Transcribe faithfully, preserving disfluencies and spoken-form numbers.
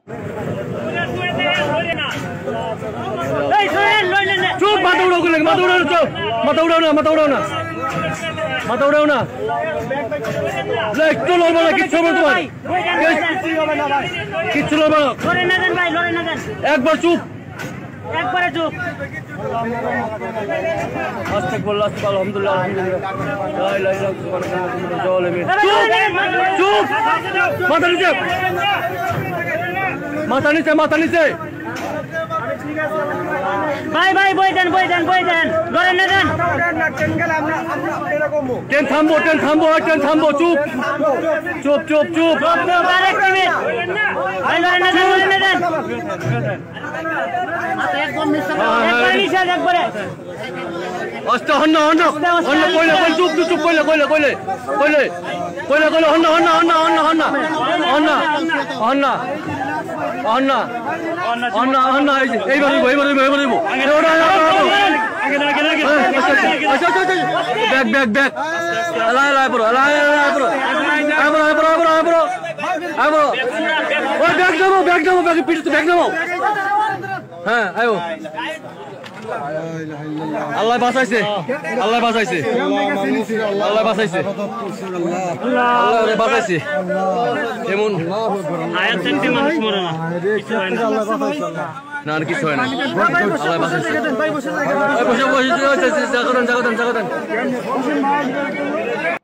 চুপ মাথা উড়াও করলে মাথা উড়াও চুপ মাথা উড়াও না মাথা উড়াও না মাথা উড়াও না একটু লড়বো না কিচ্ছু হবে তোমার কিচ্ছু লড়বো না একবার চুপ একবারে চুপ আস্তে বলল আস্তে আলহামদুলিল্লাহ আলহামদুলিল্লাহ চুপ মাথা নিচে মাথা নিচে মাথা নিচে ভাই ভাই বই দেন বই দেন বই দেন লড়েন না দেন ট্রেন থামবো ট্রেন থামবো ট্রেন থামবো চুপ চুপ চুপ চুপ আরেক মিনিট ভাই লড়েন না দেন লড়েন না দেন একদম নিশা একবারে অষ্ট হন্ন হন্ন হন্ন কইলে কইলে চুপ চুপ কইলে কইলে কইলে কইলে কইলে কইলে হন্ন হন্ন হন্ন হন্ন হন্ন হন্ন হন্ন হন্ন হন্ন হন্ন এইবার এইবার এইবার এইবার ব্যাগ ব্যাগ ব্যাগ লাই লাই পুরো লাই লাই পুরো আইবো আইবো আইবো আইবো আইবো ওই ব্যাগ নাও ব্যাগ নাও ব্যাগ পিছতে ব্যাগ নাও হ্যাঁ আইবো আল্লাহ বাঁচাইছে আল্লাহ বাঁচাইছে আল্লাহ বাঁচাইছে আল্লাহ বাঁচাইছে এমন আয়াত দেখতে মানুষ মরে না কিছু হয় না না আর কিছু হয় না আল্লাহ বাঁচাইছে বসে বসে জায়গা দেন জায়গা দেন জায়গা দেন